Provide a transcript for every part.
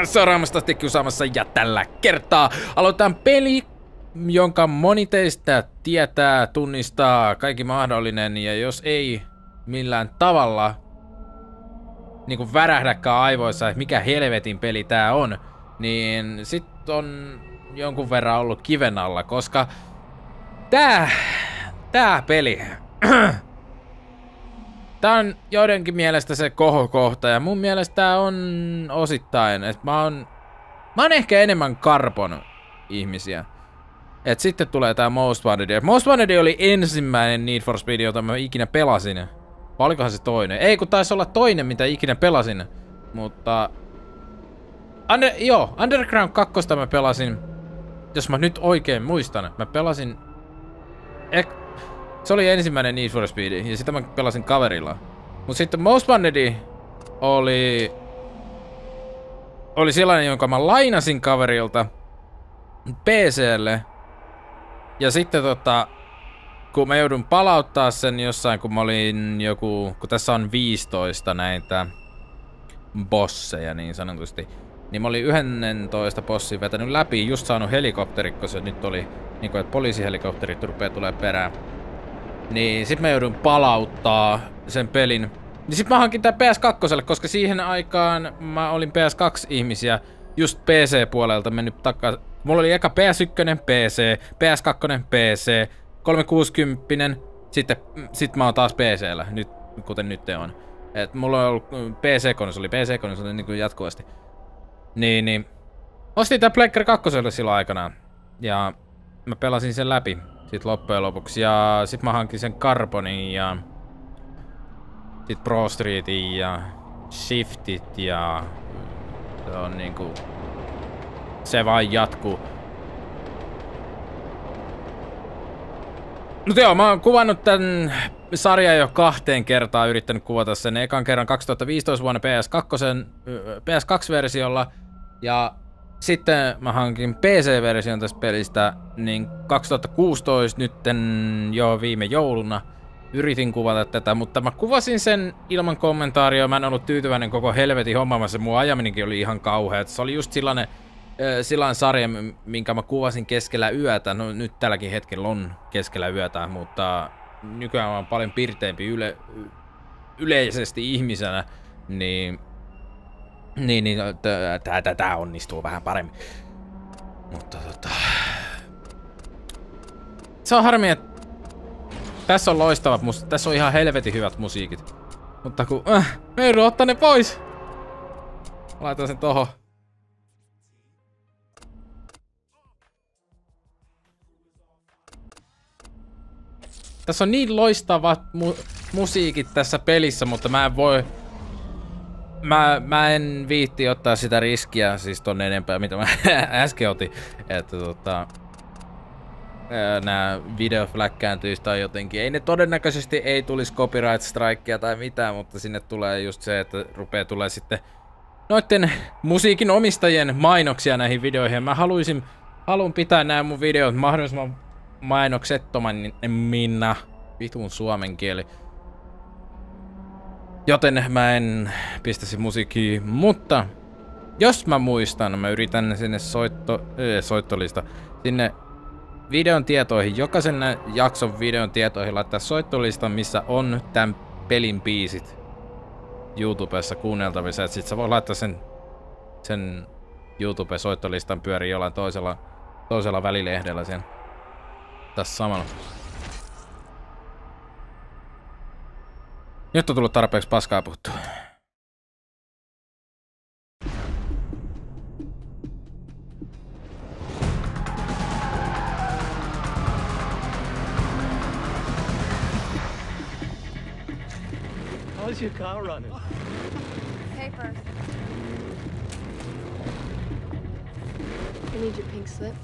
Seuraamasta kiusaamassa ja tällä kertaa aloitetaan peli, jonka moni teistä tietää, tunnistaa, kaikki mahdollinen, ja jos ei millään tavalla niinku värähdäkään aivoissa, että mikä helvetin peli tää on, niin sit on jonkun verran ollut kiven alla, koska tää peli tää on joidenkin mielestä se kohokohta, ja mun mielestä tää on osittain, että mä oon ehkä enemmän Karpon ihmisiä. Et sitten tulee tää Most Wanted. Most Wanted oli ensimmäinen Need for Speed, jota mä ikinä pelasin. Vai olikohan se toinen? Ei, kun taisi olla toinen, mitä ikinä pelasin. Mutta Underground 2 mä pelasin, jos mä nyt oikein muistan. Mä pelasin se oli ensimmäinen Need for Speed, ja sitä mä pelasin kaverilla. Mut sitten Most Wanted oli sellainen, jonka mä lainasin kaverilta PC:lle. Ja sitten kun mä joudun palauttaa sen jossain, kun mä olin kun tässä on 15 näitä bosseja niin sanotusti. Niin mä olin 11 bossia vetänyt läpi, just saanut helikopterit, kun se nyt oli niinku, että poliisihelikopterit rupeaa tulee perään. Niin sit mä joudun palauttaa sen pelin. Niin sit mä hankin tää PS2, koska siihen aikaan mä olin PS2-ihmisiä just PC-puolelta mennyt takaa. Mulla oli eka PS1 PC, PS2 PC, 360, sit mä oon taas PC:llä, nyt, kuten nyt on. Et mulla on ollut PC-konsoli niin kuin jatkuvasti. Niin. Ostin tää Pleikkari 2 silloin aikanaan. Ja mä pelasin sen läpi sit loppujen lopuksi. Ja sit mä hankin sen Carbonin ja sit Pro Streetin ja Shiftit ja se on niinku se vaan jatkuu. No joo, mä oon kuvannut tän sarjan jo 2 kertaa, yrittänyt kuvata sen ekan kerran 2015 vuonna PS2-versiolla. Ja sitten mä hankin PC-version tästä pelistä, niin 2016 nytten jo viime jouluna yritin kuvata tätä, mutta mä kuvasin sen ilman kommentaarioa. Mä en ollut tyytyväinen koko helvetin hommamassa, mun ajaminenkin oli ihan kauhea. Se oli just sellainen sarja, minkä mä kuvasin keskellä yötä. No nyt tälläkin hetkellä on keskellä yötä, mutta nykyään mä oon paljon pirteempi yleisesti ihmisenä, niin tää onnistuu vähän paremmin. Mutta se on harmi, että tässä on loistavat tässä on ihan helvetin hyvät musiikit. Mutta kun me joudun ottaa ne pois. Laitan sen tohon. Tässä on niin loistavat musiikit tässä pelissä, mutta mä en voi. Mä en viitti ottaa sitä riskiä, siis tonne enempää, mitä mä äsken otin. Että nää video fläkkääntyisi tai jotenkin. Ei ne todennäköisesti ei tulisi copyright strikea tai mitään, mutta sinne tulee just se, että tulee sitten noitten musiikin omistajien mainoksia näihin videoihin. Mä haluan pitää nämä mun videot mahdollisimman mainoksettoman minna vitun suomen kieli. Joten mä en pistäisi musiikkiin, mutta jos mä muistan, mä yritän sinne soittolista, sinne videon tietoihin, jokaisen jakson videon tietoihin laittaa soittolista, missä on tämän pelin biisit YouTubessa kuunneltavissa, et sit sä voi laittaa sen YouTube-soittolistan pyörii jollain toisella välilehdellä sen tässä samalla. Nyt on tullut tarpeeksi paskaa puhuttua. How's your car running? Paper. I need your pink slip.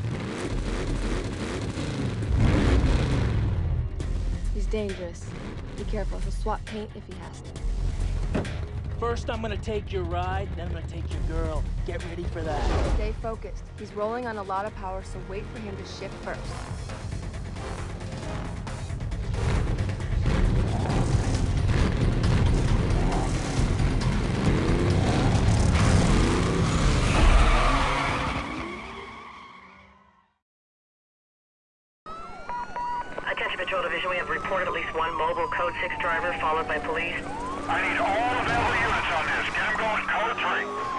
He's dangerous. Be careful, he'll swap paint if he has to. First I'm gonna take your ride, then I'm gonna take your girl. Get ready for that. Stay focused. He's rolling on a lot of power, so wait for him to shift first. Patrol Division, we have reported at least one mobile Code 6 driver followed by police. I need all available units on this. Get them going Code 3.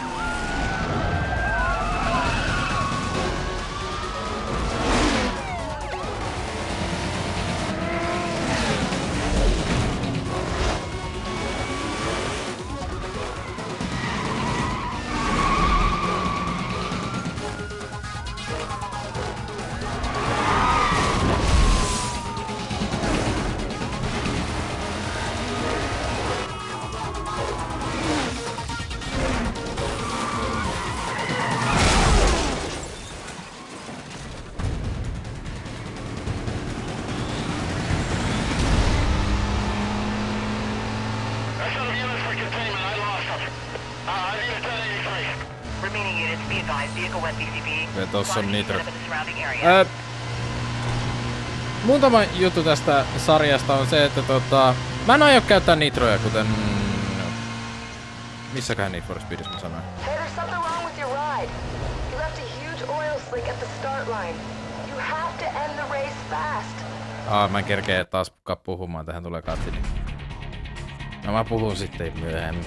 Tossa on nitro. Muutama juttu tästä sarjasta on se, että mä en aio käyttää nitroja, kuten... Missäköhän Need for Speedissä mä sanoin? Hey, there's something wrong with your ride. You left a huge oil slick at the start line. You have to end the race fast. Mä en kerkeä taas puhumaan, tähän tulee katsini. No mä puhun sitten myöhemmin.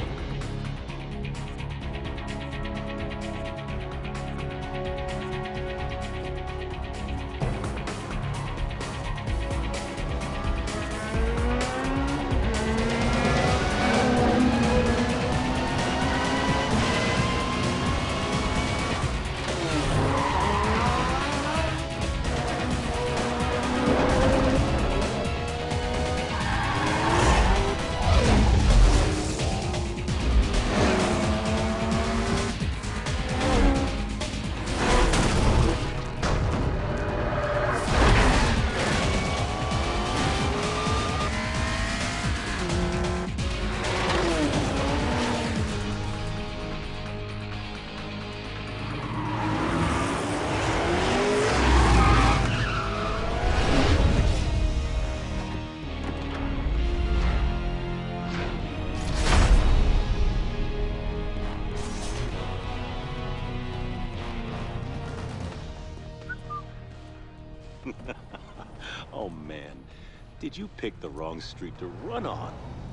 Oh man, did you pick the wrong street to run on?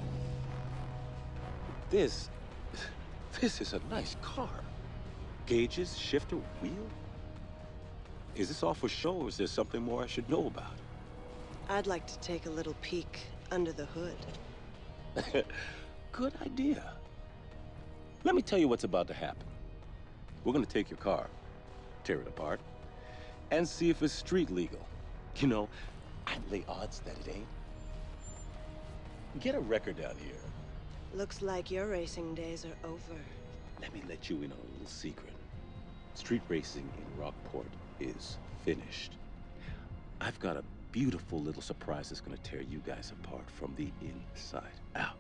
This is a nice car. Gauges, shifter, wheel? Is this all for show or is there something more I should know about? I'd like to take a little peek under the hood. Good idea. Let me tell you what's about to happen. We're gonna take your car, tear it apart, and see if it's street legal. You know, I'd lay odds that it ain't. Get a record down here. Looks like your racing days are over. Let me let you in on a little secret. Street racing in Rockport is finished. I've got a beautiful little surprise that's gonna tear you guys apart from the inside out.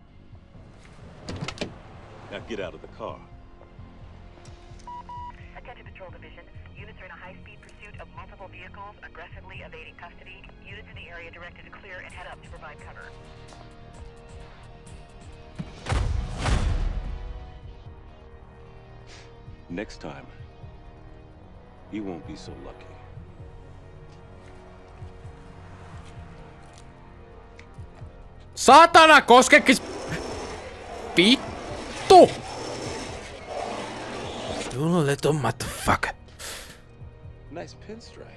Now get out of the car. Attention Patrol Division. Units are in a high-speed pursuit of multiple vehicles, aggressively evading custody. Units in the area directed to clear and head up to provide cover. Next time, you won't be so lucky. Saatana, koskekis... Vittu! You little motherfucker. Nice pinstripe.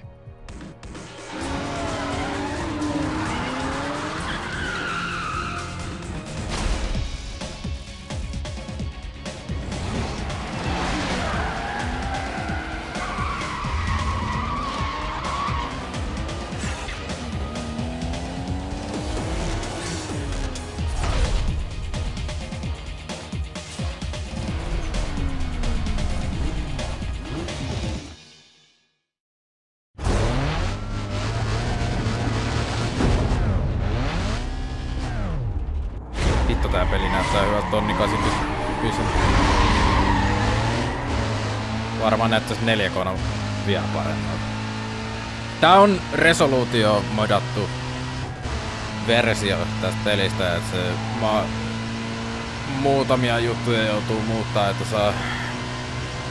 Tää peli näyttää hyvältä tonni 89. Varmaan näyttäisi 4K:na vielä paremmalta. Tää on resoluutio modattu versio tästä pelistä, että se muutamia juttuja joutuu muuttaa, että saa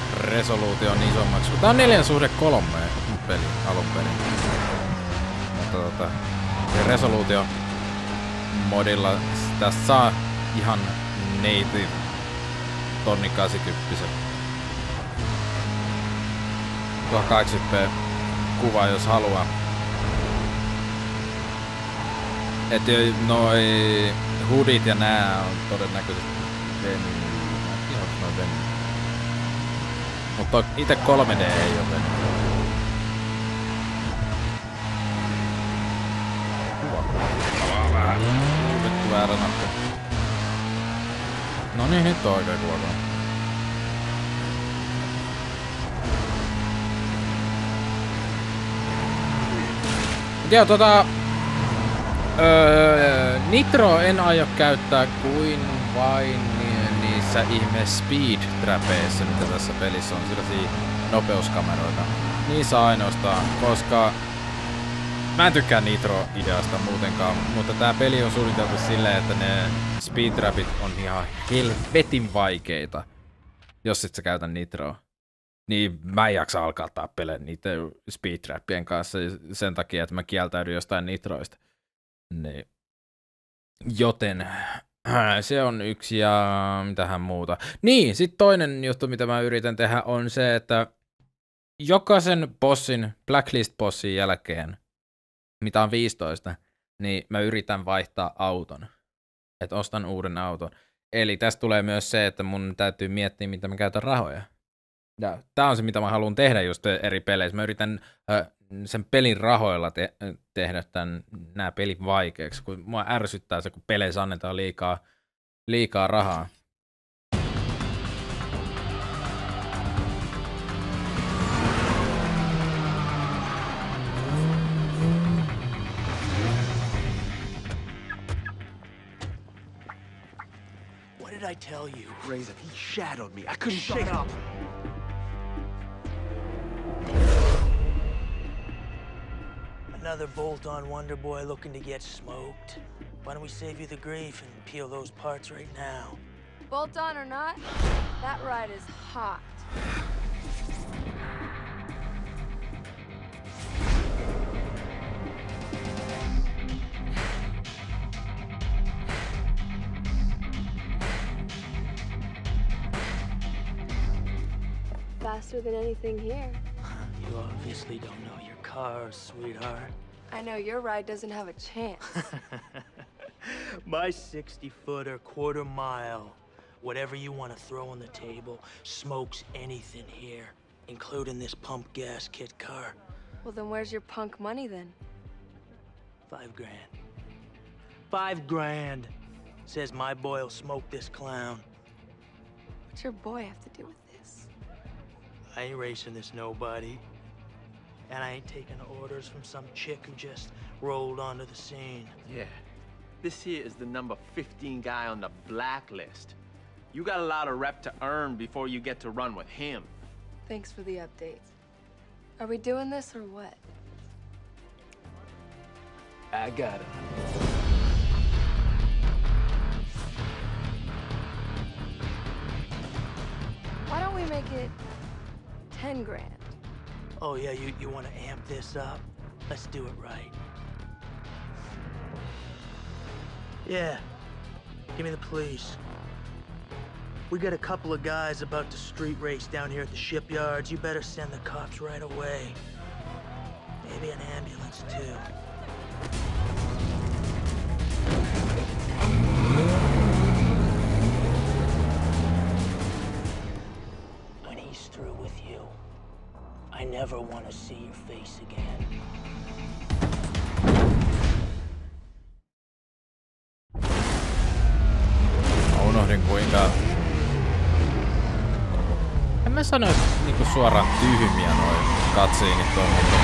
resoluution isommaksi. Tää on 4:3 peli alun perin. Mutta resoluutio modilla tästä saa ihan native 1080 1080p kuva jos haluaa. Et noi hoodit ja nää on todennäköisesti venyy. Mutta ite 3D ei oo venyy. Vähän vittu väärä nappi. No niin, nyt on oikein kuva. Joo, Nitro en aio käyttää kuin vain niissä ihme speed trapeissa, mitä tässä pelissä on, sellaisia nopeuskameroita. Niissä ainoastaan, koska mä en tykkää Nitro-ideasta muutenkaan, mutta tää peli on suunniteltu silleen, että ne speed trapit on ihan helvetin vaikeita, jos et sä käytä Nitroa. Niin mä en jaksa alkaa tappelemaan niiden speed trappien kanssa sen takia, että mä kieltäydyn jostain Nitroista. Niin. Joten se on yksi ja mitähän muuta. Niin, sit toinen juttu, mitä mä yritän tehdä, on se, että jokaisen bossin, Blacklist-bossin jälkeen, mitä on 15, niin mä yritän vaihtaa auton. Että ostan uuden auton. Eli tästä tulee myös se, että mun täytyy miettiä, mitä mä käytän rahoja. Ja tää on se, mitä mä haluan tehdä just eri peleissä. Mä yritän sen pelin rahoilla tehdä nämä pelit vaikeaksi, kun mua ärsyttää se, kun peleissä annetaan liikaa rahaa. What did I tell you? Razor, he shadowed me. I couldn't shake up. Another bolt-on Wonder Boy looking to get smoked. Why don't we save you the grief and peel those parts right now? Bolt on or not, that ride is hot. Faster than anything here. You obviously don't know your cars, sweetheart. I know your ride doesn't have a chance. My 60-footer, quarter mile, whatever you want to throw on the table, smokes anything here, including this pump gas kit car. Well, then where's your punk money then? $5 grand. $5 grand. Says my boy'll smoke this clown. What's your boy have to do with this? I ain't racing this nobody. And I ain't taking orders from some chick who just rolled onto the scene. Yeah. This here is the number 15 guy on the blacklist. You got a lot of rep to earn before you get to run with him. Thanks for the update. Are we doing this or what? I got him. Why don't we make it 10 grand? Oh yeah, you want to amp this up? Let's do it right. Yeah, give me the police. We got a couple of guys about to street race down here at the shipyards. You better send the cops right away. Maybe an ambulance too. When he's through with you, I never want to see your face again. Mä unohdin kuinka... En mä sano, että niinku suoraan tyhmiä noi cutsceneit on, mutta...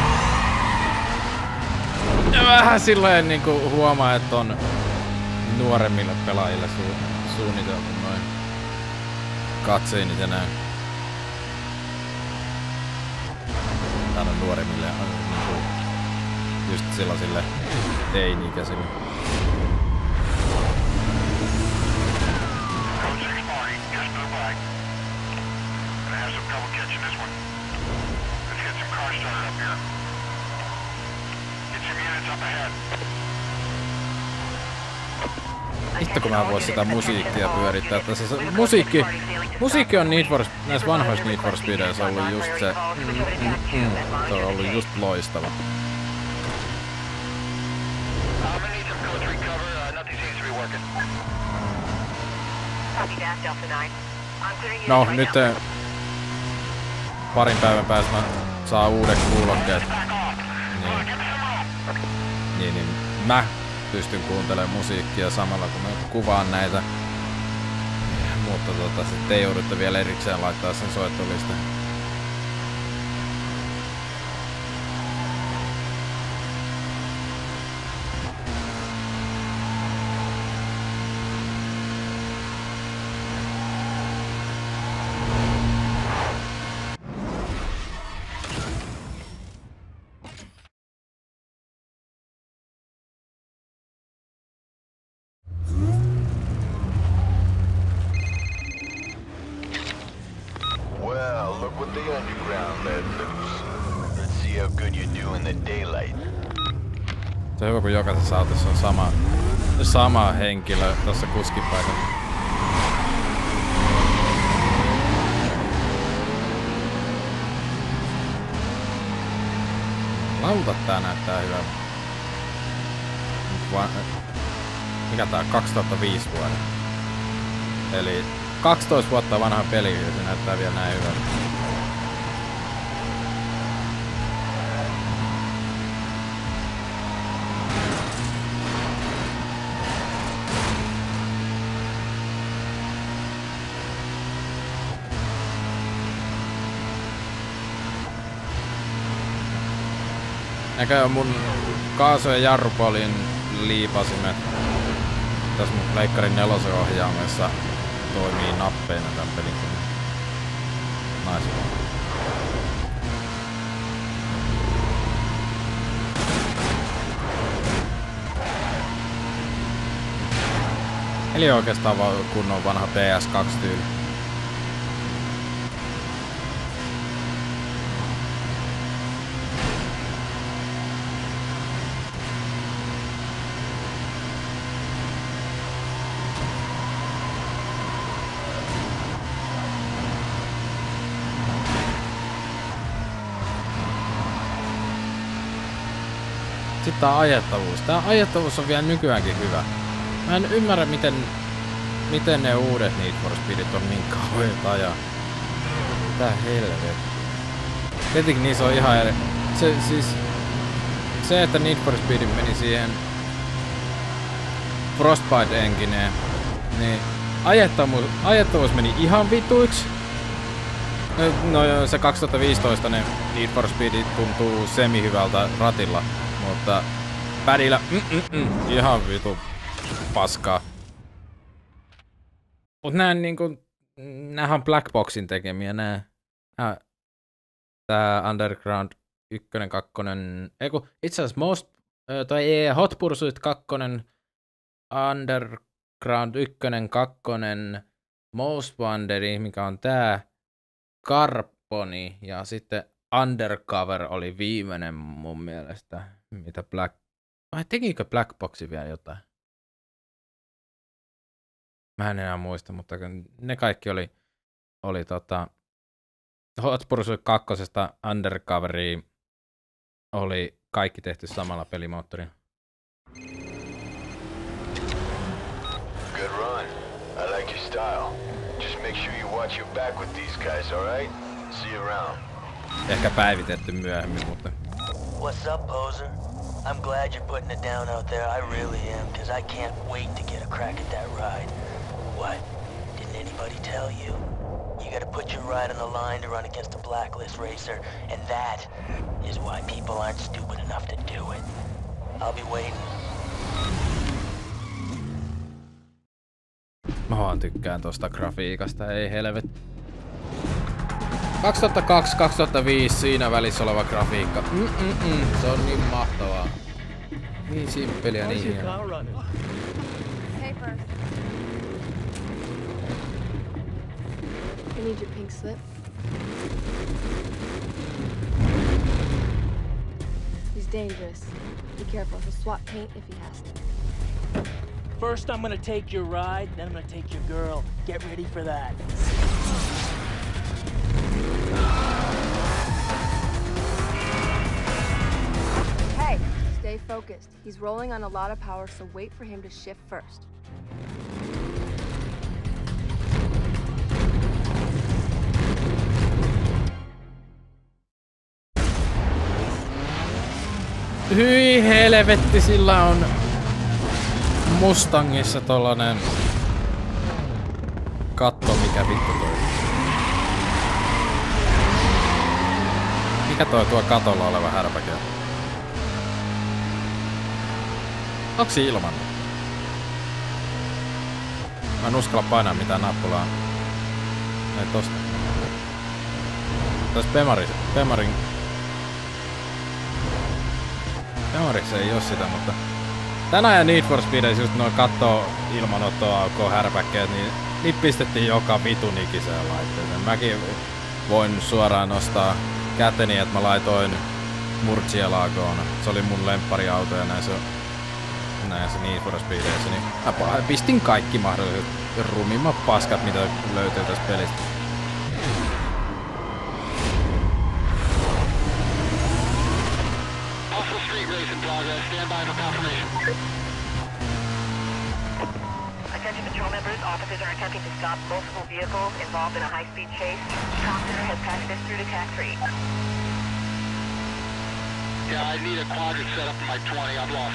Ja vähän silleen niinku huomaa, että on nuoremmille pelaajille suunniteltu noin cutsceneit ja näin. Täällä nuoremmille niinku just sellaisille teini-ikäisille. Let's get some car started up here. Get some Vittu kun mä vois sitä musiikkia pyörittää tässä. Musiikki on näissä vanhoissa Need for Speedeissä ollut just se. Se on ollut just loistava. No nyt parin päivän päästä mä saan uudet kuulokkeet. Niin mä pystyn kuuntelemaan musiikkia samalla kun mä kuvaan näitä. Mutta sitten te joudutte vielä erikseen laittaa sen soittolistan. Se on hyvä, kun jokaisessa autossa on sama henkilö tuossa kuskipaikalla. Lauta tää näyttää hyvältä. Mikä tää on? 2005 vuoden. Eli 12 vuotta vanha peli ja se näyttää vielä näin hyvältä. Näköjään mun kaasu- ja jarrupolin liipasimet tässä mun Pleikkarin 4 ohjaamessa toimii nappeina tän pelin. Nice. Eli oikeastaan vaan kunnon vanha PS2-tyyli. Sitten tää ajettavuus. Tää ajettavuus on vielä nykyäänkin hyvä. Mä en ymmärrä miten ne uudet Need for Speedit on niin kauheet ajaa. Mitä helvettiä. Tietenkin niissä on ihan eri. Se että Need for Speed meni siihen Frostbite engineen, niin ajettavuus meni ihan vituiksi. No se 2015 ne Need for Speed tuntuu semi-hyvältä ratilla. Mutta pädillä ihan vitu paskaa. Mut näähän on Black Boxin tekemiä tää Underground 1, 2, itse asiassa Hot Pursuit 2, Underground 1, 2, Most Wanted, mikä on tää, Carboni ja sitten Undercover oli viimeinen mun mielestä. Mitä vai tekikö Black Boxi vielä jotain? Mä en enää muista, mutta ne kaikki oli Hot Pursuit 2 Undercoveriin oli kaikki tehty samalla pelimoottorilla. Good run. I like your style. Just make sure you watch your back with these guys, all right? See you around. Ehkä päivitetty myöhemmin, mutta What's up, poser? I'm glad you're putting it down out there. I really am, because I can't wait to get a crack at that ride. What? Didn't anybody tell you? You gotta put your ride on the line to run against a blacklist racer, and that is why people aren't stupid enough to do it. I'll be waiting. Mä vaan tykkään tosta grafiikasta, ei helvet. 2002-2005 siinä välissä oleva grafiikka. Se on niin mahtavaa. Niin simppeliä, niin hienoa. Paper. I need your pink slip. He's dangerous. Be careful, he'll swat paint if he has to. First, I'm gonna take your ride, then I'm gonna take your girl. Get ready for that. Hey, stay focused. He's rolling on a lot of power, so wait for him to shift first. Hyi helvetti, sillä on Mustangissa tollanen katto, mikä vittu toi. Mikä toi tuo katolla oleva härpäke? Onks se ilman? Mä en uskalla painaa mitään nappulaa. Ei tosta. Tässä Pemarissa ei oo sitä, mutta tänään ja Need for Speedissä just noin kattoo ilmanottoaukkoa härpäkkeet, niin pistettiin joka vitun ikiseen laitteeseen. Mäkin voin suoraan nostaa käteni, että mä laitoin Murcielagoon. Se oli mun lemppariauto ja näissä Need for Speedissä, niin mä pistin kaikki mahdolliset rumimmat paskat, mitä löytyy tästä pelistä. Attention patrol members, officers are attempting to stop multiple vehicles involved in a high-speed chase. Copter has patched this through to TAC 3. Yeah, I need a quadrant set up in my 20. I'm lost.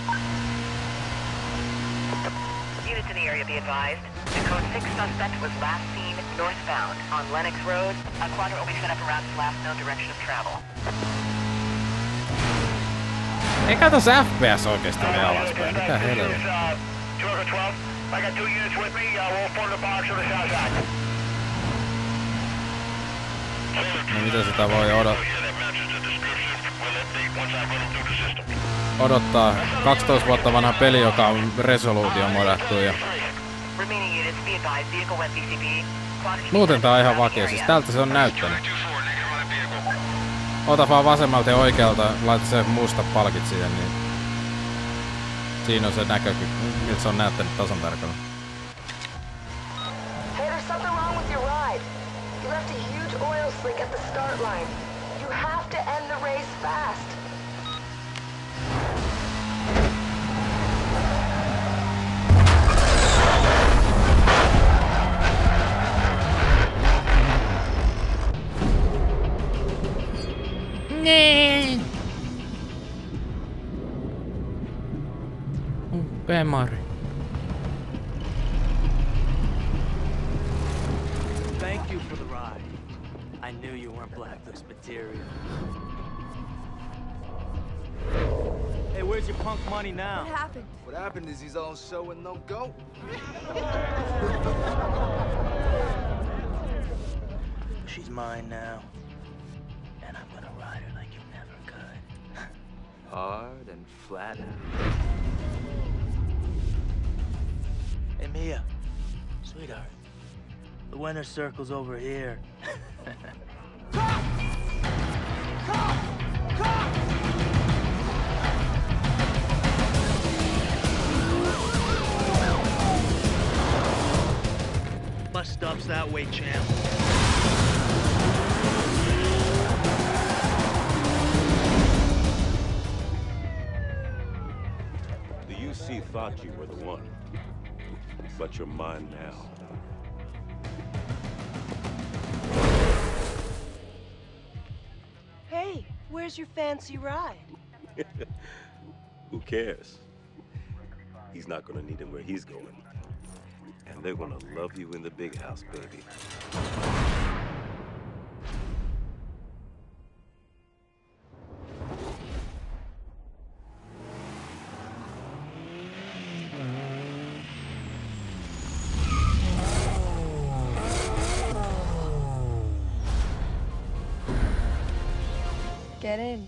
Units in the area be advised. The code 6 suspect was last seen northbound on Lennox Road. A quadrant will be set up around his last known direction of travel. Eikä tossa FPS oikeesti mene alaspäin, mitä helvetti. 212, I got 2 units with me, we'll form the box on the south side. No mitä sitä voi odottaa 12 vuotta vanha peli, joka on resoluutio modattu ja muuten tää on ihan vakio, siis tältä se on näyttänyt. Ota vaan vasemmalta ja oikealta, laita se mustat palkit siihen, niin siinä on se näkökyky, miltä se on näyttänyt tasan tarkalleen. Hey, there's something wrong with your ride. You left a huge oil slick at the start line. You have to end the race fast. Nee. Pemari. Thank you for the ride. I knew you weren't Blacklist material. Hey, where's your punk money now? What happened? What happened is he's on show and no go. She's mine now. And I'm gonna ride her like you never could. Hard and flat. Hey, Mia. Sweetheart. The winner's circle's over here. Bus stop's that way, champ. The UC thought you were the one, but you're mine now. Hey, where's your fancy ride? Who cares? He's not gonna need him where he's going. And they're gonna love you in the big house, baby. Get in.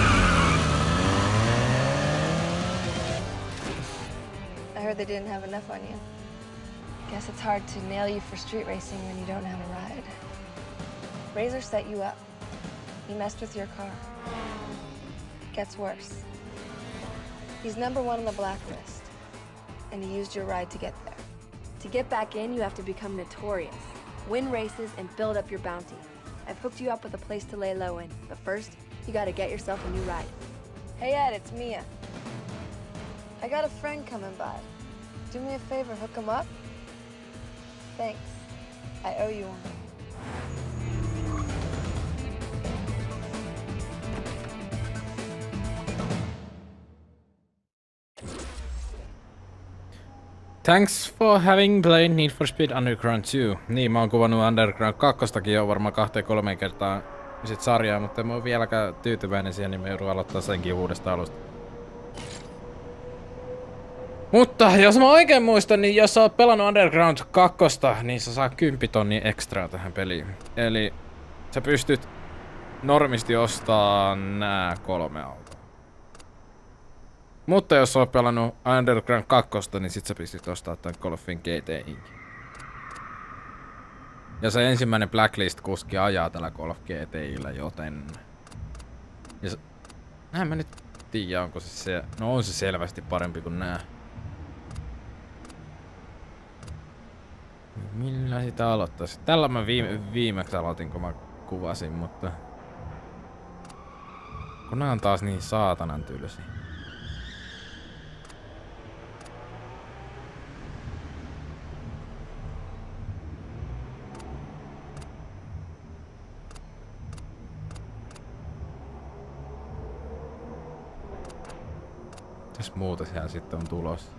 I heard they didn't have enough on you. Guess it's hard to nail you for street racing when you don't have a ride. Razor set you up. He messed with your car. It gets worse. He's #1 on the blacklist, and he used your ride to get there. To get back in, you have to become notorious, win races, and build up your bounty. I've hooked you up with a place to lay low in, but first, you gotta get yourself a new ride. Hey Ed, it's Mia. I got a friend coming by. Do me a favor, hook him up? Thanks. I owe you one. Thanks for having played Need for Speed Underground 2. Niin, mä oon kuvannut Underground 2:stakin jo varmaan 2-3 kertaa sit sarjaa, mutta en mä oon vieläkään tyytyväinen siihen, niin mä joudun aloittaa senkin uudesta alusta. Mutta jos mä oikein muistan, niin jos sä oot pelannut Underground 2:sta, niin sä saa 10 000 extraa tähän peliin. Eli sä pystyt normisti ostamaan nää 3 autoa. Mutta jos oot pelannut Underground 2:sta, niin sit sä pystyt ostamaan tämän Golfin GTI. Ja se ensimmäinen Blacklist-kuski ajaa tällä Golf GTI:llä, joten... Näin mä nyt tiedä, onko se... No on se selvästi parempi kuin nää. Millä sitä aloittaisi? Tällä mä viimeksi aloitin, kun mä kuvasin, mutta... Kun nää on taas niin saatanan tylsiä. Mitäs muuta siellä sitten on tulossa?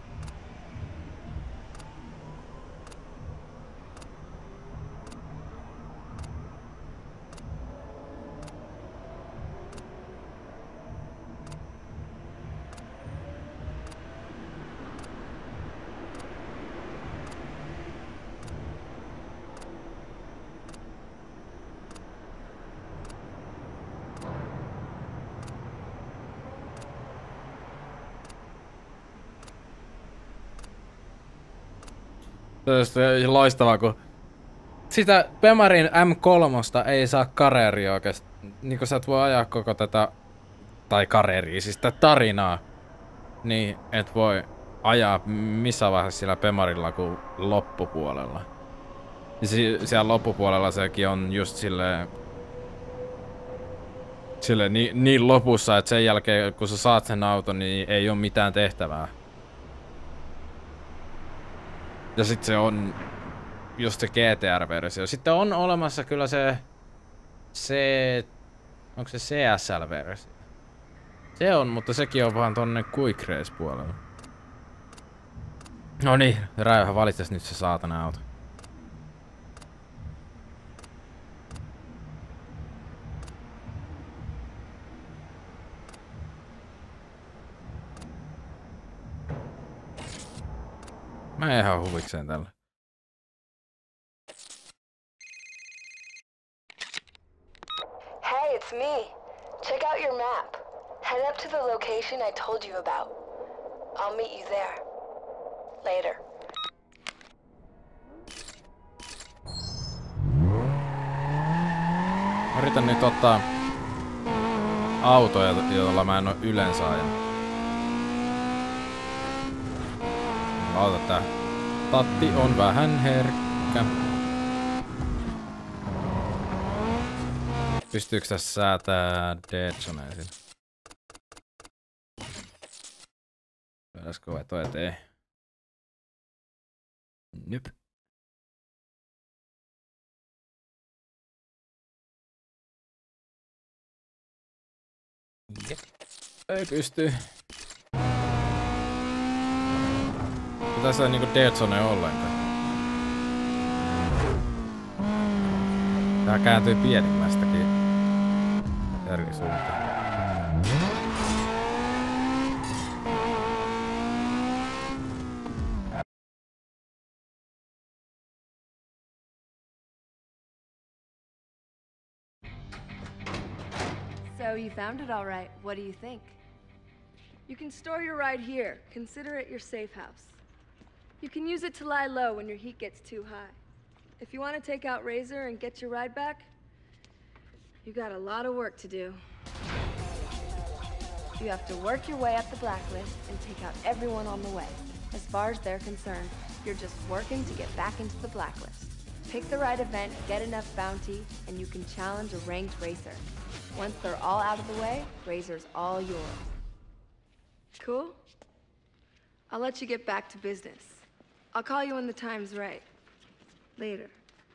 Se on loistavaa, kun sitä Bemarin M3 ei saa kareria oikeastaan. Niinku sä et voi ajaa koko tätä, tai kareria, siis tätä tarinaa, niin et voi ajaa missä vaiheessa sillä Bemarilla kuin loppupuolella. Ja siellä loppupuolella sekin on just silleen niin lopussa, että sen jälkeen kun sä saat sen auton, niin ei oo mitään tehtävää. Ja sit se on just se GTR-versio. Sitten on olemassa kyllä onko se CSL-versio? Se on, mutta sekin on vaan tonne Quick Race-puolella. No niin, Räyhä valitses nyt se saatana auto. Mä en ihan huvikseen tällä. Hey, it's me. Check out your map. Head up to the location I told you about. I'll meet you there. Later. Yritän nyt ottaa autoja, joilla mä en oo yleensä ajanut. Ota tää. Tatti on vähän herkkä. Pystyykö tässä säätää Deadzoneja siinä? Pitäisikö vetoa, et ei? Nyp. Jep. Ei pysty. Tässä ei niinku Deadzone ollenkaan. Tää kääntyy pienimmästäkin eri suuntaan. So you found it all right. What do you think? You can store your ride here. Consider it your safe house. You can use it to lie low when your heat gets too high. If you want to take out Razor and get your ride back, you got a lot of work to do. You have to work your way up the blacklist and take out everyone on the way. As far as they're concerned, you're just working to get back into the blacklist. Pick the right event, get enough bounty, and you can challenge a ranked racer. Once they're all out of the way, Razor's all yours. Cool? I'll let you get back to business. I'll call you when the time's right. Later.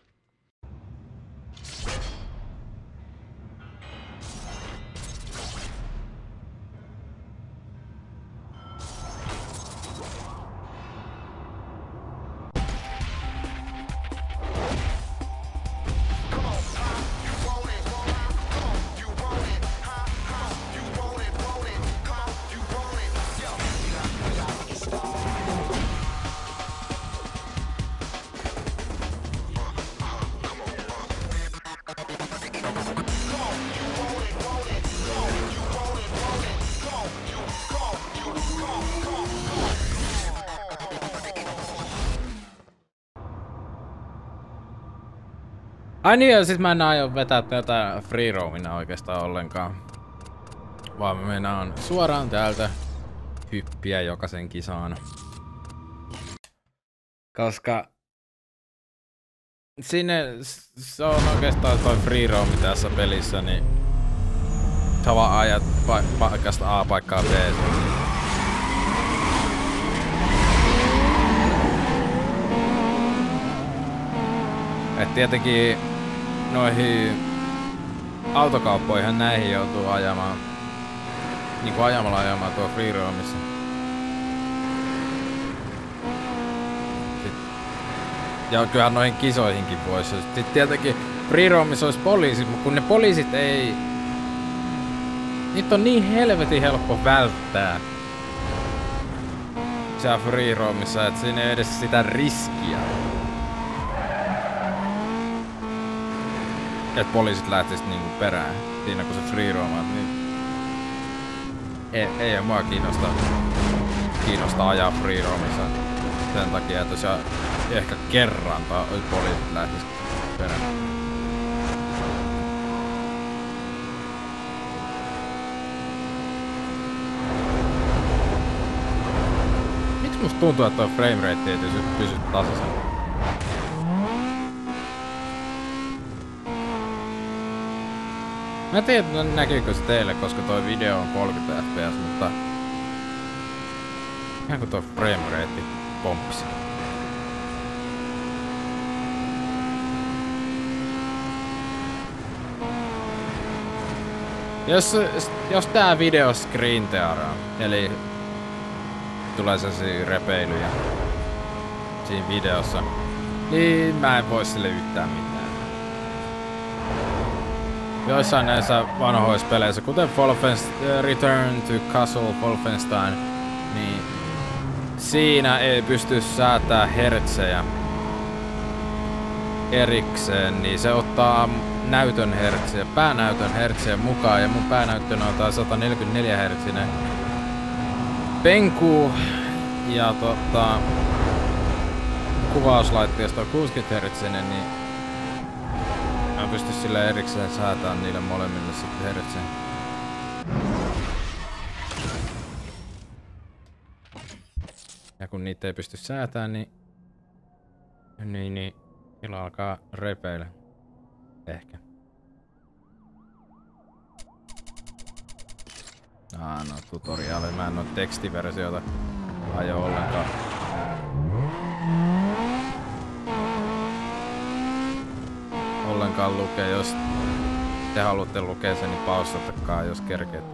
Ai niin, ja sit mä en aio vetää tätä free roamina oikeastaan ollenkaan. Vaan me mennään suoraan täältä hyppiä jokaisen kisaan. Koska sinne se on oikeastaan toi free roam tässä pelissä, niin sä vaan ajat paikasta A paikkaan B. Et tietenkin noihin autokauppoihin näihin joutuu ajamaan, niinku ajamalla ajamaan tuo free roamissa. Ja kyllähän noihin kisoihinkin voisi. Sitten tietenkin free roamissa olisi poliisit, mutta kun ne poliisit ei... Niitä on niin helvetin helppo välttää. Siellä free roamissa, että siinä ei edes sitä riskiä. Että poliisit lähtis niinku perään siinä kun se free roamaat, niin ei mua kiinnosta ajaa free roamissa sen takia, että jos ehkä kerran poliisit lähtis perään. Miksi musta tuntuu, että tuo framerate ei pysy tasaisena? Mä en tiedä näkyykö se teille, koska toi video on 30 fps, mutta ihan kun toi framerate pomppisi. Jos tää video screen tearaa, eli tulee sellaisia repeilyjä siinä videossa, niin mä en voi sille yhtään mitään. Joissain näissä vanhoissa peleissä, kuten Return to Castle Wolfenstein, niin siinä ei pysty säätää hertsejä erikseen, niin se ottaa näytön hertsiä, päänäytön hertsiä mukaan, ja mun päänäyttönä on tää 144 hertsinen penku, ja kuvauslaitteesta on 60 hertsinen, niin mä pysty sille erikseen säätämään niille molemmille sitten hertsiä. Ja kun niitä ei pysty säätämään, niin silloin alkaa repeillä. Ehkä. No tutoriaali, mä en oo tekstiversiota ajo ollenkaan. Lukea, jos te haluatte lukea sen, niin paussatakaa, jos kerkeet.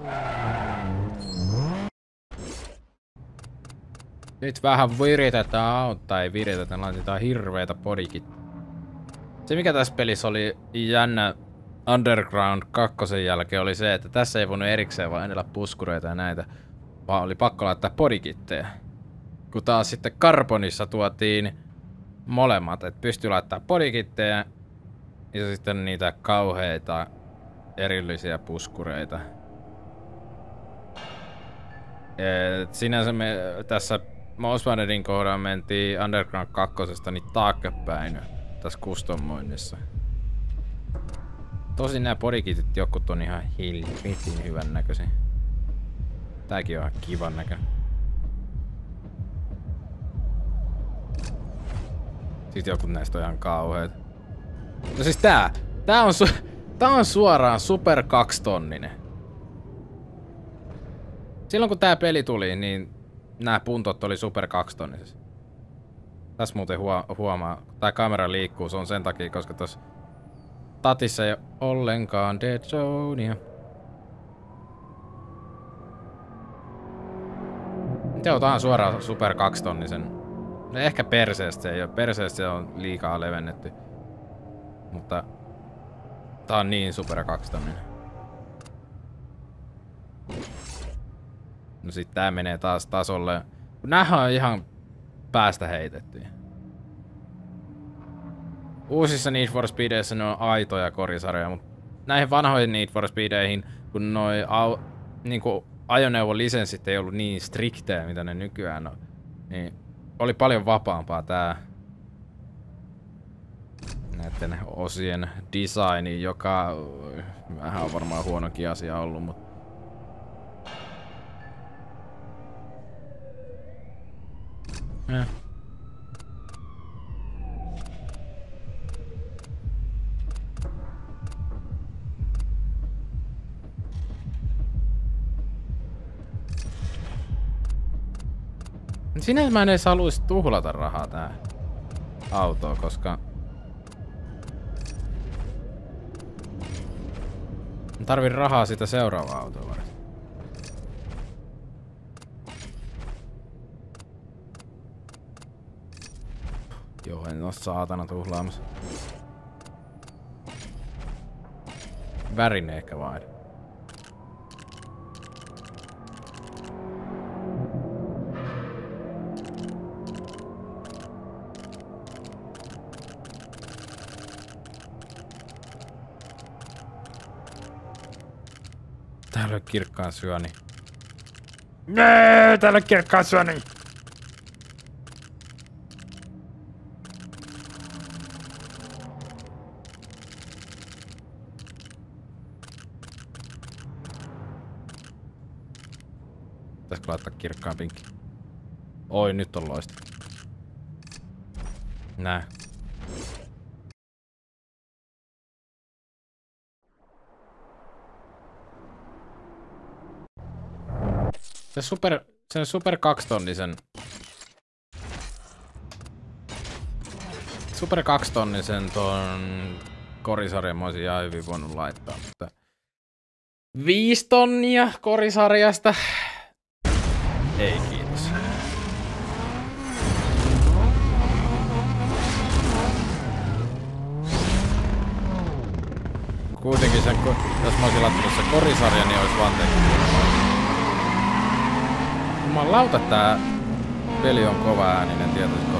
Nyt vähän viritetään, tai viritetään, laitetaan hirveitä bodykit. Se mikä tässä pelissä oli jännä Underground 2 jälkeen oli se, että tässä ei voinut erikseen vaan edellä puskureita ja näitä, vaan oli pakko laittaa bodykitteja. Kun taas sitten Carbonissa tuotiin molemmat, että pystyy laittaa bodykitteja ja sitten niitä kauheita erillisiä puskureita. Sinänsä me tässä Most Wantedin kohdalla mentiin Underground 2 niin taaksepäin tässä customoinnissa. Tosin nämä bodykitit jokut on ihan helvetin hyvän näköisiä. Tääkin on kivan näköinen. Sitten joku näistä on ihan kauheet. No siis tää on suoraan super 2-tonninen. Silloin kun tää peli tuli, niin nämä puntot oli super 2-tonnisessa. Tässä muuten huomaa, tää kamera liikkuu, se on sen takia, koska tossa tatissa ei ole ollenkaan dead zonea. Joo, tää on suoraan super 2-tonnisen. Ehkä perseestä se ei oo. Perseestä se on liikaa levennetty. Mutta tää on niin super 2-tonninen. No sit tää menee taas tasolle. Näähän on ihan päästä heitettyjä. Uusissa Need for Speedeissä ne on aitoja korisarjoja, mutta näihin vanhoihin Need for Speedeihin, kun noi niinku ajoneuvolisenssit ei ollut niin striktejä, mitä ne nykyään on, niin oli paljon vapaampaa tää näiden osien designi, joka vähän on varmaan huonokin asia ollut, mutta sinänsä mä en edes haluisi tuhlata rahaa tää autoon, koska mä tarvin rahaa sitä seuraavaa autoa varten. Joo, en oo saatana tuhlaamassa. Värin ehkä vain. Täällä on kirkkaan syöni. Nee, täällä on kirkkaan syöni! Pitäisikö laittaa kirkkaan pinkki? Oi, nyt on loista. Nää. Sen super 2-tonnisen. Super 2-tonnisen ton korisarjan mä olisin ihan hyvin voinut laittaa, mutta 5 tonnia korisarjasta. Ei kiitos. Kuitenkin sen, jos mä olisin laittanut sen korisarjan, niin olisi vaan tehty. Jumalauta, tää peli on kova ääninen tietysti.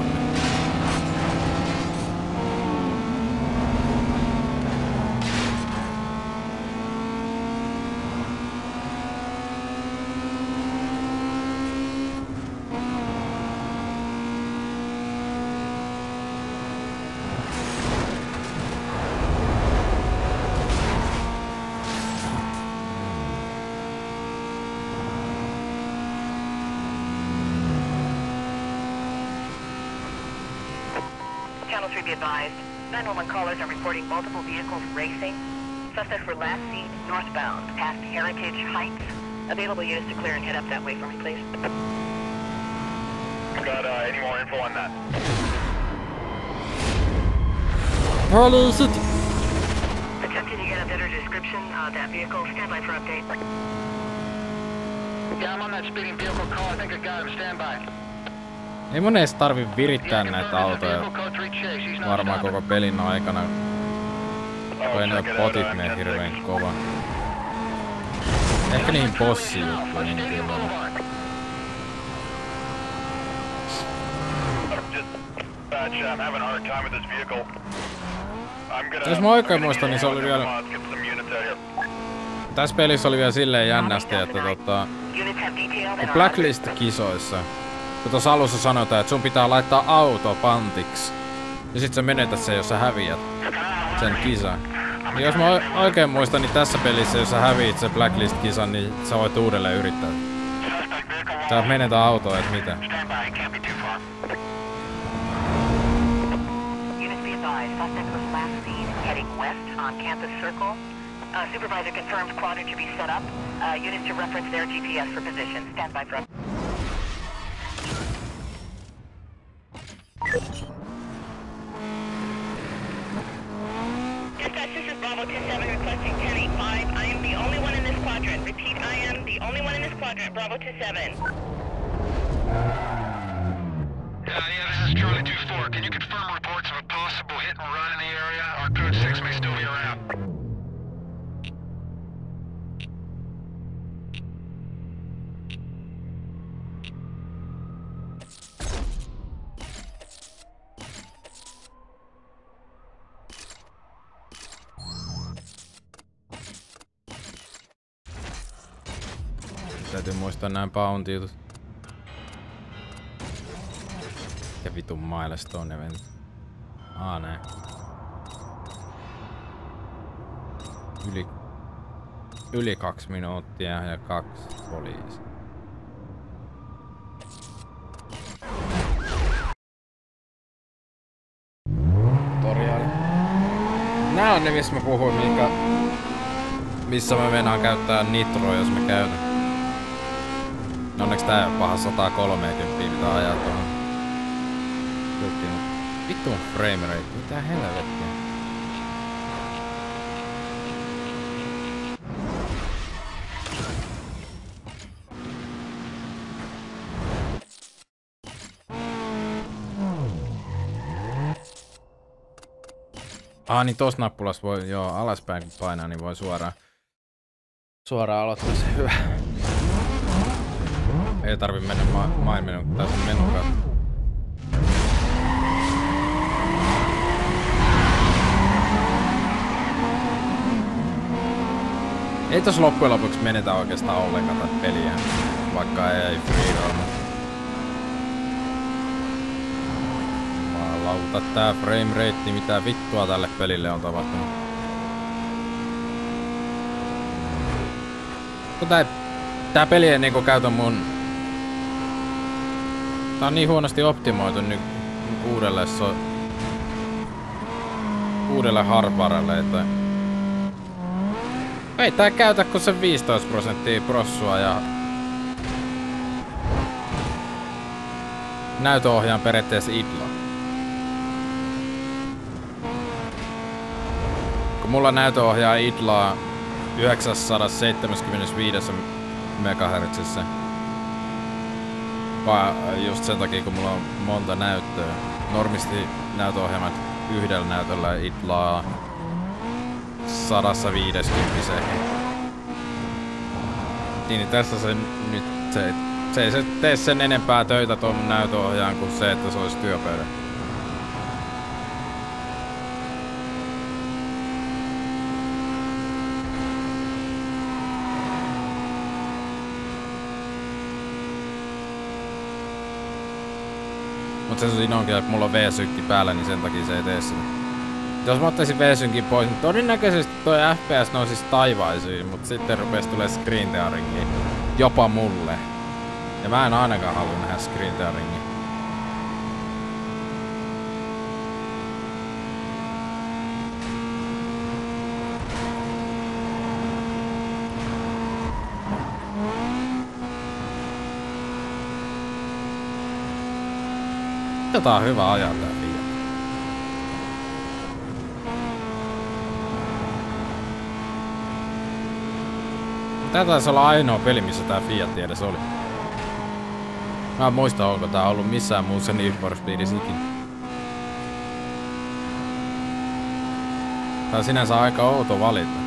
Be advised, 911 callers are reporting multiple vehicles racing. Suspects were last seen northbound past Heritage Heights. Available units to clear and head up that way for me, please. Got any more info on that? Attempting to get a better description of that vehicle. Stand by for update. Yeah, I'm on that speeding vehicle call. I think I got him. Stand by. Ei mun edes tarvi virittää näitä autoja varmaan koko pelin aikana, kun ei ne potit mene hirveen kova. Ehkä niihin bossijuttuihin kyllä. Jos mä oikein muistan, niin se oli vielä... Tässä pelissä oli vielä silleen jännästi, että Blacklist-kisoissa, kun tuossa alussa sanotaan, että sun pitää laittaa auto pantiksi. Ja sit sä menetät sen, jos sä häviät sen kisan. Niin jos mä oikein muistan, niin tässä pelissä, jos sä häviit sen Blacklist-kisan, niin sä voit uudelleen yrittää. Tää menetään autoon, et mitä? Stand by, it can't be too far. Units be advised, suspect was last seen heading west on Campus Circle. Supervisor confirms quadrant to be set up. Units to reference their GPS for position. Stand by for... Dispatch, this is Bravo 27 requesting 1085. I am the only one in this quadrant. Repeat, I am the only one in this quadrant. Bravo 27. Yeah, this is Charlie 24. Can you confirm reports of a possible hit and run in the area? Our code 6 may still be around. Täytyy muistaa näin bounty-jutut. Ja vitun milestone event. Näin. Yli 2 minuuttia ja 2 poliisia. Tutoriaali. Nää on ne, missä mä puhuin, missä mä meinaan käyttää nitroa, jos mä käytän. Onneksi tää ei oo paha 130 mitä ajaa tuohon. Vittu frame rate, mitä helvettiä. Niin tossa nappulassa voi alaspäin kun painaa, niin voi suoraan aloittaa se hyvä. Ei tarvi mennä maailmenu, kun tässä on menu kautta. Ei tossa loppujen lopuksi menetä oikeastaan ollenkaan tätä peliä, vaikka ei freedom. Jumalauta tää frame rate, mitä vittua tälle pelille on tapahtunut. Tää peli ei niinku käytä mun... Tää on niin huonosti optimoitu nyt uudelle hardwarelle, että... Ei tää käytä kun se 15% prossua ja... Näytöohjaan periaatteessa idla. Kun mulla näytöohjaa idlaa 975 MHz. Just sen takia kun mulla on monta näyttöä. Normisti näytöohjelmat yhdellä näytöllä idlaa 150. Niin tässä se nyt se ei se tee sen enempää töitä tuon näytöohjaan kuin se, että se olisi työpöydä. Mutta se siinä onkin, että mulla on V-synkki päällä, niin sen takia se ei tee sitä. Jos mä ottaisin V-synkin pois, niin todennäköisesti toi FPS nousisi taivaisiin, mutta sitten rupesi tulee screen tearingiin. Jopa mulle. Ja mä en ainakaan halua nähdä screen tearingiin. Tätä on hyvä ajaa tää Fiat. Tää taisi olla ainoa peli, missä tää Fiat edes oli. Mä en muista, onko tää ollut missään muussa Need for Speedissä ikinä. Tää on sinänsä aika outo valinta.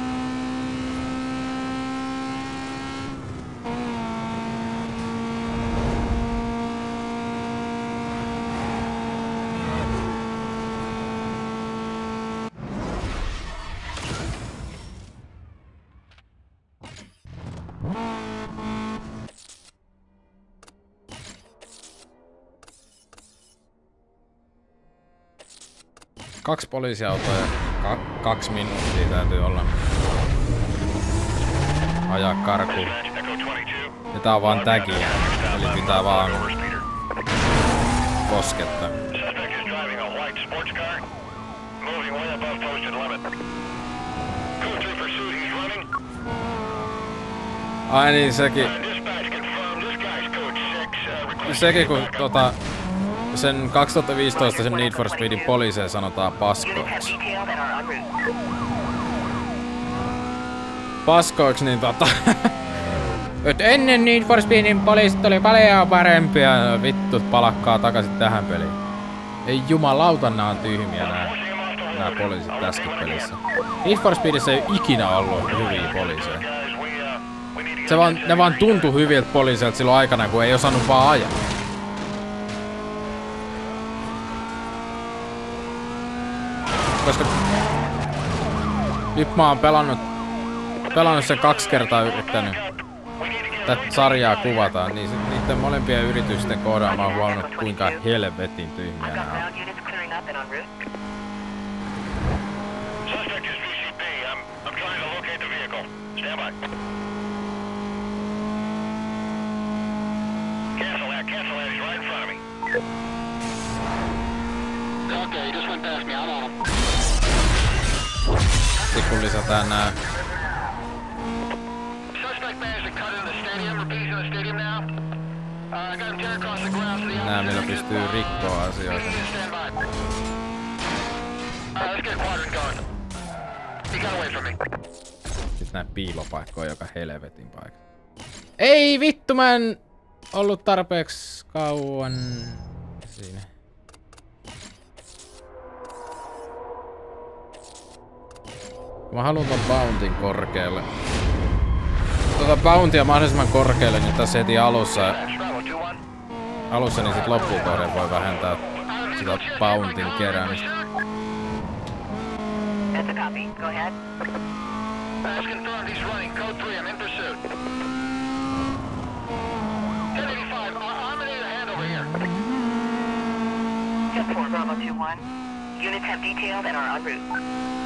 Kaksi poliisiautoa ja 2 minuuttia täytyy olla. Ajaa karkuun. Ja tää on vaan tagia. Eli pitää vaan koskettaa. Ai niin, sekin kun sen 2015 sen Need for Speedin poliiseja sanotaan paskoiksi. Paskoiksi, niin et ennen Need for Speedin poliisit oli paljon parempia. Vittu, palakkaa takaisin tähän peliin. Ei jumalauta, nää on tyhmiä nää poliisit tässäkin pelissä. Need for Speedissä ei ikinä ollut hyviä poliiseja. Ne vaan tuntui hyviltä poliiseilta silloin aikana, kun ei osannut vaan ajaa. Koska nyt mä oon pelannut sen 2 kertaa yrittänyt tätä sarjaa kuvata, niin niiden molempien yritysten kohdalla mä oon huomannut, kuinka helvetin tyhmiä nää on. Sitten kun lisätään nää millä pystyy rikkoa asioita. Sitten nää piilopaikkoja joka helvetin paikka. Ei vittu, mä en ollut tarpeeksi kauan siinä. Mä haluan ton bountyn korkealle. Bountyä mahdollisimman korkealle nyt tässä heti alussa, niin sit loppuun kohden voi vähentää sitä bountyn keräämistä. Bravo 2-1. Units have detailed and are en route.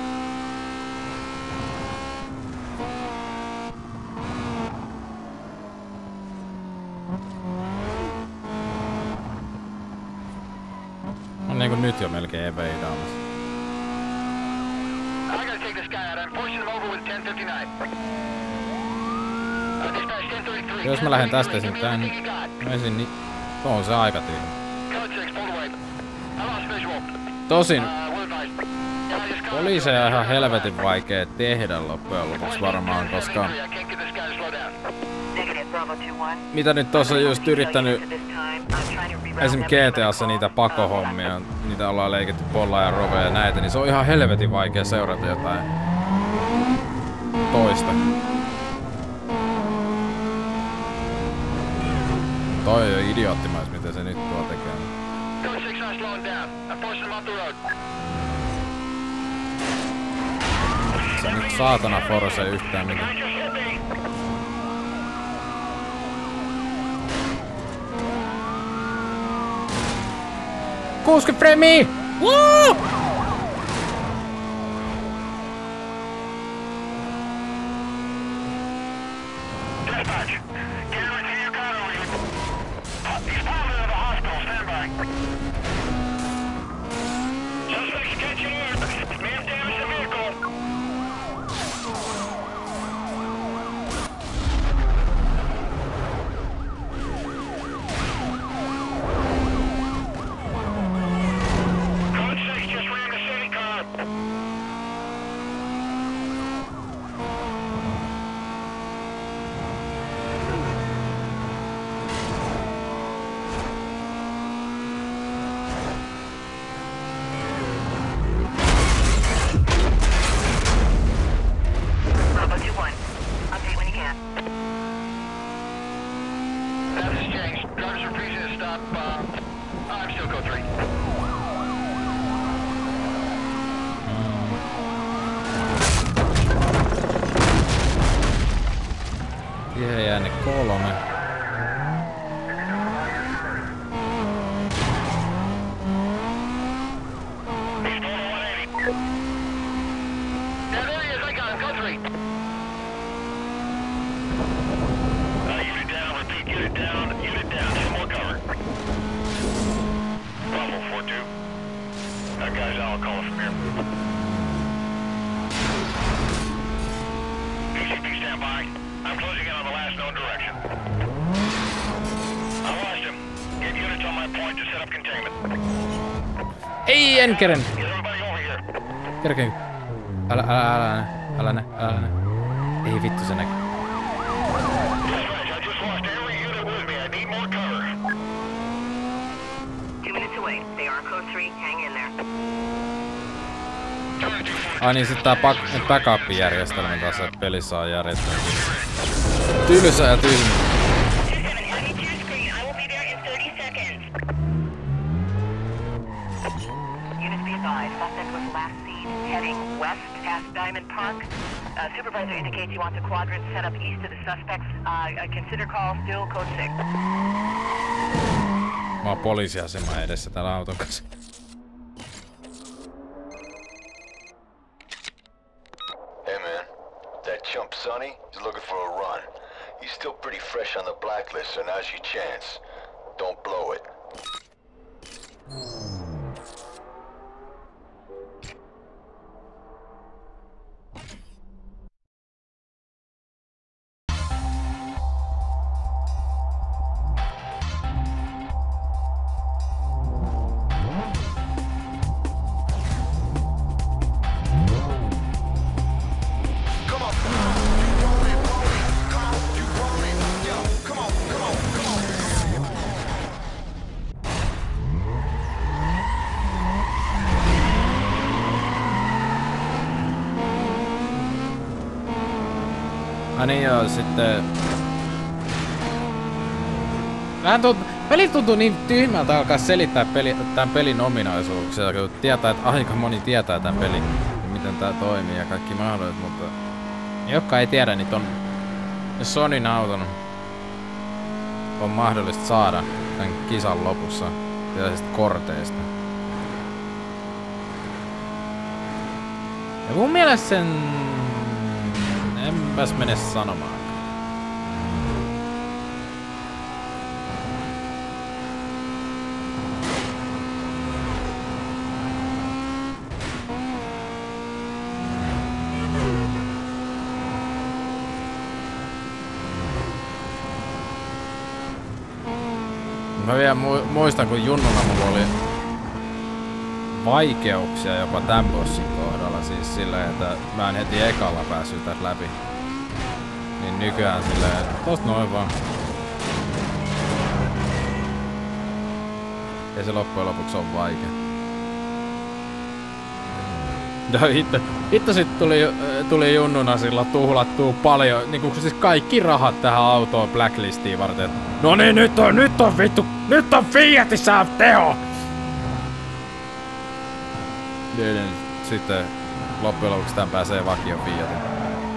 On niinku nyt jo melkein eveidaamassa. Jos mä lähden tästä sen tän ensin, niin on se aika tyhjä. Tosin poliiseja on ihan helvetin vaikea tehdä loppujen lopuksi varmaan, koska mitä nyt tossa on just yrittänyt esim. GTAssa niitä pakohommia, niitä ollaan leikitty Polla ja Rove ja näitä, niin se on ihan helvetin vaikea seurata jotain toista. Toi on jo idioottimais, mitä se nyt tuo tekee. Se nyt saatana Force ei yhtään mitään. Kuuski frame! Woo! Siihen jää ne 3. Alright guys, I'll call it from here. PCP stand by. I'm closing in on the last known direction. I lost him. Get units on my point to set up containment. Ei, en keren. Get everybody over here. Kerkeen. Älä nä. Ei vittu se näkyy. Dispatch, I just lost every unit with me. I need more cover. 2 minutes away. They are code 3. Hang in there. Ai niin, sit tää backup-järjestelmä taas pelissä on järjestelmä. Tylsä ja tyhmä. Units be advised. Suspect was last seen heading west past Diamond Park. Supervisor indicates he wants a quadrant set up east of the suspects. Consider call still code 6. Mä oon poliisiasema edessä täällä auton kanssa. Hey man, that chump Sonny is looking for a run. He's still pretty fresh on the blacklist, so now's your chance. Don't blow it. Niin joo, sitten... Peli tuntuu niin tyhmältä alkaa selittää tämän pelin ominaisuuksia, kun tietää, että aika moni tietää tämän pelin ja miten tää toimii ja kaikki mahdolliset, mutta... Jotka ei tiedä, niin ton Sonyn auton on mahdollista saada tämän kisan lopussa tällaisista korteista. Ja mun mielestä sen... Enpäs mene sanomaan. Mä vielä muistan, kun junnuna mulla oli vaikeuksia jopa tän bossin kohdalla. Siis silleen, että mä en heti ekalla päässyt tästä läpi. Niin nykyään silleen, tosta noin vaan. Ja se loppujen lopuksi on vaikea. No hitto sit tuli junnuna sillä tuhlattuu paljon, niinku siis kaikki rahat tähän autoon Blacklistiin varten. No niin, nyt on vittu, nyt on Fiatissa teho! Niin, sitten loppujen lopuksi tän pääsee vakio Fiatin.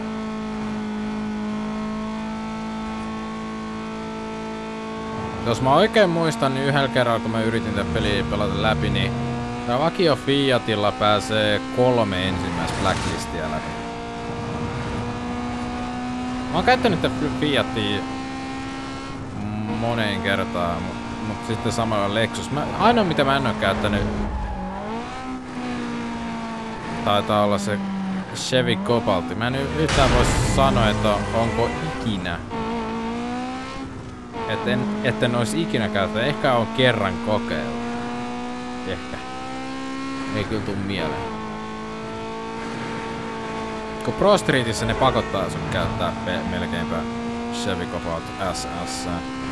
Jos mä oikein muistan, niin yhdellä kerralla kun mä yritin tätä peliä pelata läpi, niin tää vakio Fiatilla pääsee 3 ensimmäistä Blacklistia läpi. Mä oon käyttänyt tätä Fiatia moneen kertaan, mutta sitten samalla Lexus. Ainoa mitä mä en oo käyttänyt taitaa olla se Chevy Cobalti. Mä en yhtään voi sanoa, että onko ikinä. Etten ois ikinä käyttänyt. Ehkä on kerran kokeillut. Ehkä. Ei kyllä tuu mieleen. Kun Pro Streetissä ne pakottaa sun käyttää melkeinpä Chevy Cobalt SS.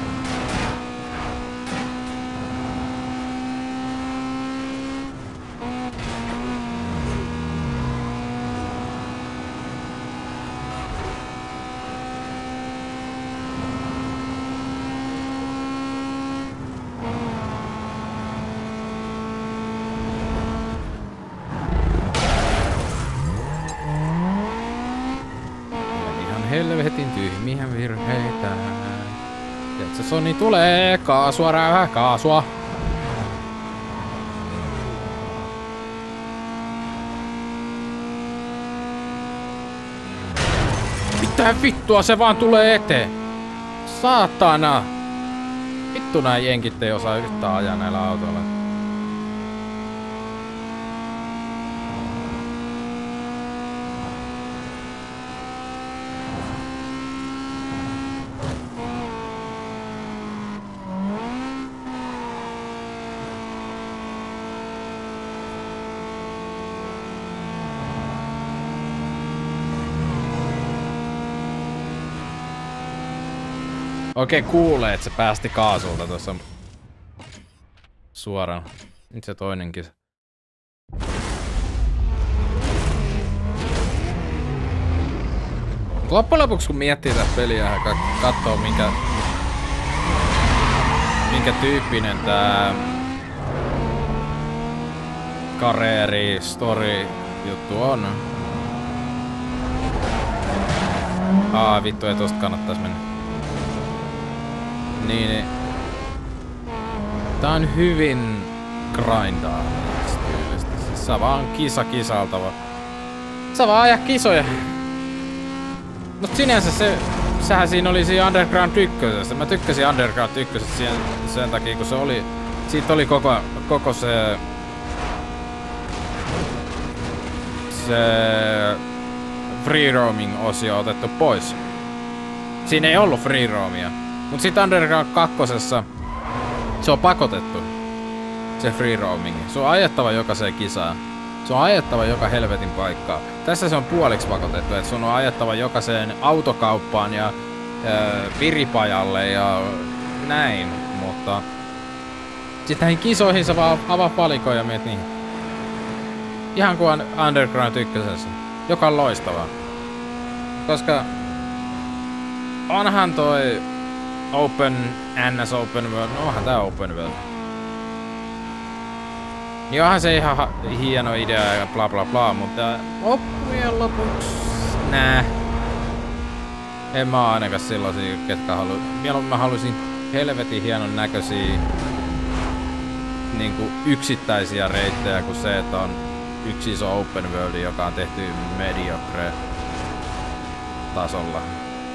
Helvetin tyhmiä virheitä. Tiedätkö, Sony tulee kaasua, räyhää kaasua. Mitä vittua se vaan tulee eteen? Saatana! Vittu nää jenkit ei osaa yhtään ajaa näillä autoilla. Oikein kuulee, että se päästi kaasulta tuossa suoraan. Nyt se toinenkin. Loppujen lopuksi kun miettii tätä peliä ja katsoo minkä tyyppinen tää kareeri, story juttu on. Vittu, ei tosta kannattais mennä. Niin. Tää on hyvin grindaamista tyylistä. Siis sä vaan kisa kisalta vaan. Sä vaan ajaa kisoja. Mut sinänsä sehän siinä oli siinä Underground 1. Mä tykkäsin Underground 1 sen takia, kun se oli... Siitä oli koko se free roaming osio otettu pois. Siinä ei ollut free roamia. Mut sit Underground 2 se on pakotettu. Se free roaming. Se on ajettava jokaiseen kisaan. Se on ajettava joka helvetin paikkaa. Tässä se on puoliksi pakotettu, että sun on ajettava jokaiseen autokauppaan ja piripajalle ja näin, mutta sitten näihin kisoihin sä vaan avaa palikoja ja miet niihin. Ihan kuin Underground 1, joka on loistavaa. Koska onhan toi NS Open World, no onhan tää Open World. Niin onhan se ihan hieno idea ja bla bla bla, mutta loppujen lopuksi nää. En mä oo ainakaan sellaisia, ketkä mieluummin mä haluaisin helvetin hienon näköisiä niinku yksittäisiä reittejä kuin se, että on yksi iso open world, joka on tehty mediocre tasolla.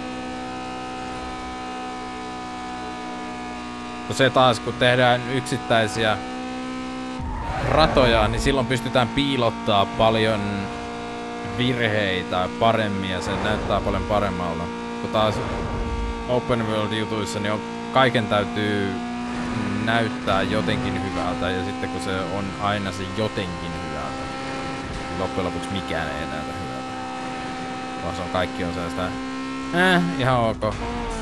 Kun se taas, kun tehdään yksittäisiä ratoja, niin silloin pystytään piilottaa paljon virheitä paremmin ja se näyttää paljon paremmalta. Kun taas open world jutuissa, niin kaiken täytyy näyttää jotenkin hyvältä ja sitten kun se on aina se jotenkin hyvältä, niin loppujen lopuksi mikään ei näytä hyvältä. Vaan se on kaikki on sellaista ihan ok.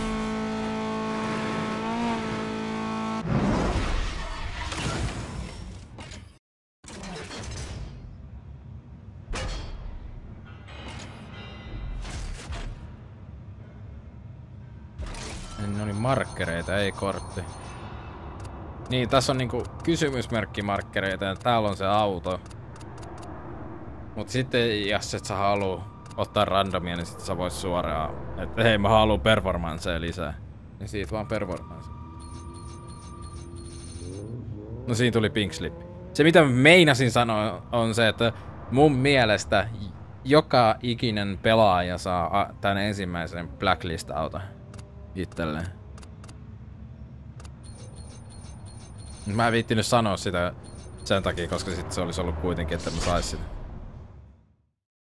Ne oli markkereita, ei kortti. Niin, tässä on niinku kysymysmerkkimarkkereita ja täällä on se auto. Mut sitten jos et sä haluu ottaa randomia, niin sitten sä vois suoraan, että hei mä haluun performansseja lisää. Niin siitä vaan performance. No siinä tuli pink slip. Se mitä meinasin sanoa on se, että mun mielestä joka ikinen pelaaja saa tän ensimmäisen Blacklist-auton itselleen. Mä en viittinyt sanoa sitä sen takia, koska sit se olisi ollut kuitenkin, että mä sais sitä.